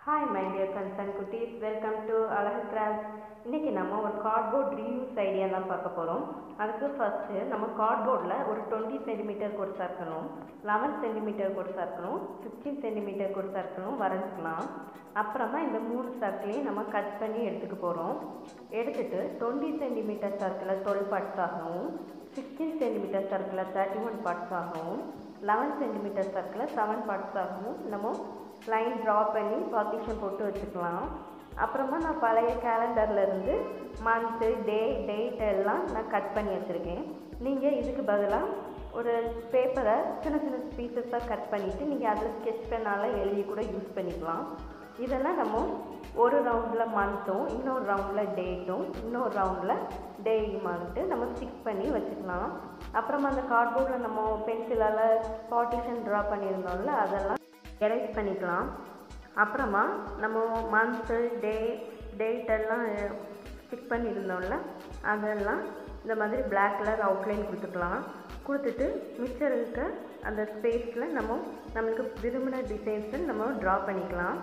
Hi my dear concern குட்டீஸ், welcome to Azhagu crafts. இன்றைக்கி நம்ம ஒரு கார்ட்போர்ட் ரீயூஸ் ஐடியா தான் பார்க்க போகிறோம். அதுக்கு ஃபஸ்ட்டு நம்ம கார்ட்போர்டில் ஒரு 20 சென்டிமீட்டர் ஒரு சர்க்கிளும் 11 சென்டிமீட்டர் ஒரு சர்க்கிளும் 15 சென்டிமீட்டர் ஒரு சர்க்கிளும் வரைஞ்சிக்கலாம். அப்புறமா இந்த 3 சர்க்கிளையும் நம்ம கட் பண்ணி எடுத்துக்க போகிறோம். எடுத்துகிட்டு 20 சென்டிமீட்டர் சர்க்கிளை 12 பார்ட்ஸ் ஆகவும், 16 சென்டிமீட்டர் சர்க்கிளை 31 பார்ட்ஸ் ஆகவும், 11 சென்டிமீட்டர் சர்க்கிளை 7 பார்ட்ஸ் ஆகவும் நம்ம லைன் ட்ரா பண்ணி பார்ட்டிஷன் போட்டு வச்சுக்கலாம். அப்புறமா நான் பழைய கேலண்டர்லேருந்து மந்த்து டேட் எல்லாம் நான் கட் பண்ணி வச்சுருக்கேன். நீங்கள் இதுக்கு பதிலாக ஒரு பேப்பரை சின்ன சின்ன பீசஸாக கட் பண்ணிவிட்டு நீங்கள் அதில் ஸ்கெட்ச் பெண்ணால் எழுதி கூட யூஸ் பண்ணிக்கலாம். இதெல்லாம் நம்ம ஒரு ரவுண்டில் மந்த்தும், இன்னொரு ரவுண்டில் டேட்டும், இன்னொரு ரவுண்டில் டேயுமான்ட்டு நம்ம ஸ்டிக் பண்ணி வச்சுக்கலாம். அப்புறமா அந்த கார்ட்போர்டில் நம்ம பென்சிலால் பார்ட்டிஷன் ட்ரா பண்ணியிருந்தோம்ல, அதெல்லாம் எரேஸ் பண்ணிக்கலாம். அப்புறமா நம்ம மந்த்து டேட்டெல்லாம் ஸ்டிக் பண்ணியிருந்தோம்ல, அதெல்லாம் இந்த மாதிரி பிளாக் கலர் அவுட்லைன் கொடுத்துட்டு மிச்சம் இருக்க அந்த ஸ்பேஸில் நம்மளுக்கு விரும்பின டிசைன்ஸை நம்ம ட்ரா பண்ணிக்கலாம்.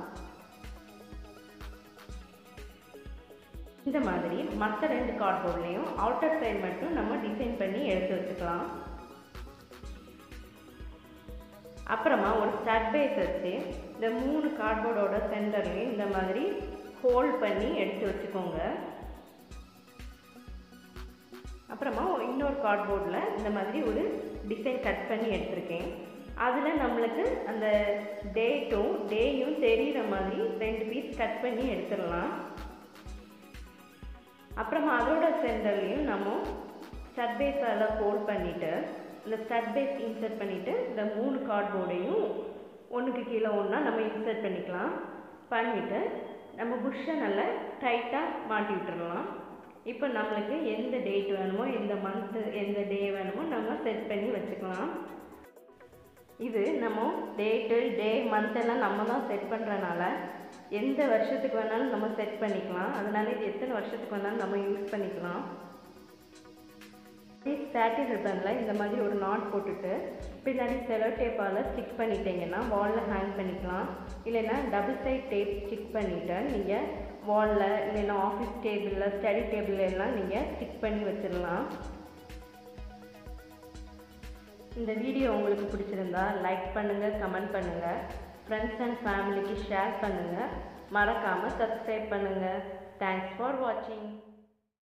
இந்த மாதிரி மற்ற 2 கார்ட்போர்ட்லேயும் அவுட்டர் சைடு மட்டும் நம்ம டிசைன் பண்ணி எடுத்து வச்சுக்கலாம். அப்புறமா ஒரு ஸ்டட் பேஸ் வச்சு இந்த 3 கார்ட்போர்டோட சென்டர்லையும் இந்த மாதிரி ஹோல்ட் பண்ணி எடுத்து வச்சுக்கோங்க. அப்புறமா இன்னொரு கார்ட்போர்டில் இந்த மாதிரி ஒரு டிசைன் கட் பண்ணி எடுத்திருக்கேன். அதில் நம்மளுக்கு அந்த டேயும் தெரிகிற மாதிரி 2 பீஸ் கட் பண்ணி எடுத்துடலாம். அப்புறமா அதோட சென்டர்லையும் நம்ம ஸ்டட் பேஸால் ஹோல்ட் பண்ணிவிட்டு இந்த ஸ்டட் பேஸ் இன்சர்ட் பண்ணிவிட்டு இந்த 3 கார்ட்போர்டையும் ஒன்றுக்கு கீழே ஒன்றா நம்ம இன்சர்ட் பண்ணிவிட்டு நம்ம புஷ்ஷை நல்லா டைட்டாக மாட்டி விட்டுடலாம். இப்போ நம்மளுக்கு எந்த டேட் வேணுமோ, எந்த மந்த்து, எந்த டே வேணுமோ நம்ம செட் பண்ணி வச்சுக்கலாம். இது நம்ம டே மந்த்தெல்லாம் நம்ம தான் செட் பண்ணுறனால எந்த வருஷத்துக்கு வேணாலும் நம்ம செட் பண்ணிக்கலாம். அதனால் இது எத்தனை வருஷத்துக்கு வேணாலும் நம்ம யூஸ் பண்ணிக்கலாம். சாட்டின் ரிப்பனில் இந்த மாதிரி ஒரு நாட் போட்டுட்டு பின்னாடி செலோ டேப்பால் ஸ்டிக் பண்ணிட்டீங்கன்னா வாலில் ஹேங் பண்ணிக்கலாம். இல்லைன்னா டபுள் சைட் டேப் ஸ்டிக் பண்ணிவிட்டு நீங்கள் வாலில் இல்லைன்னா ஆஃபீஸ் டேபிளில் ஸ்டடி டேபிளெல்லாம் நீங்கள் ஸ்டிக் பண்ணி வச்சிடலாம். இந்த வீடியோ உங்களுக்கு பிடிச்சிருந்தா லைக் பண்ணுங்கள், கமெண்ட் பண்ணுங்கள், ஃப்ரெண்ட்ஸ் அண்ட் ஃபேமிலிக்கு ஷேர் பண்ணுங்கள், மறக்காமல் சப்ஸ்கிரைப் பண்ணுங்கள். தேங்க்ஸ் ஃபார் வாட்சிங்.